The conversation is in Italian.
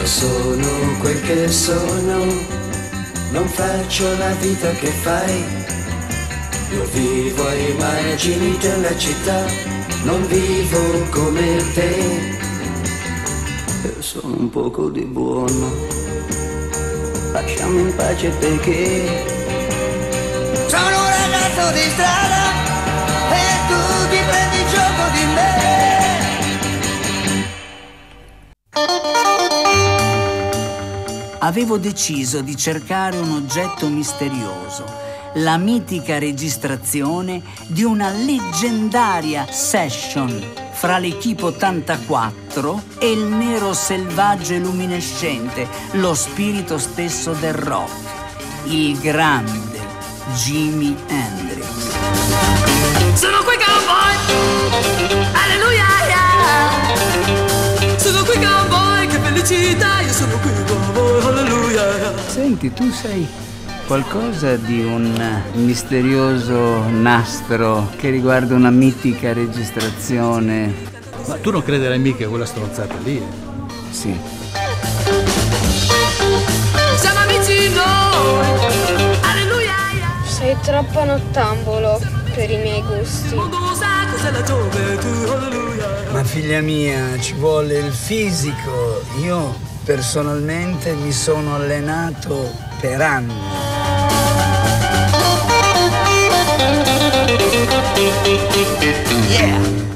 sono quel che sono, non faccio la vita che fai. Io vivo ai margini della città, non vivo come te. Io sono un poco di buono, lasciami in pace perché sono un ragazzo di strada e tu ti prendi gioco di me. Avevo deciso di cercare un oggetto misterioso, la mitica registrazione di una leggendaria session fra l'Equipe 84 e il nero selvaggio e luminescente, lo spirito stesso del rock, il grande Jimi Hendrix. Sono qui cowboy, alleluia, yeah. Sono qui cowboy, che felicità, io sono qui cowboy, alleluia, yeah. Senti, tu sai qualcosa di un misterioso nastro che riguarda una mitica registrazione? Ma tu non crederai mica a quella stronzata lì, eh? Sì. Siamo amici noi, alleluia, yeah. Sei troppo nottambolo per i miei gusti. Cos'è la gioventù, alleluia. Ma figlia mia, ci vuole il fisico. Io personalmente mi sono allenato per anni. Yeah!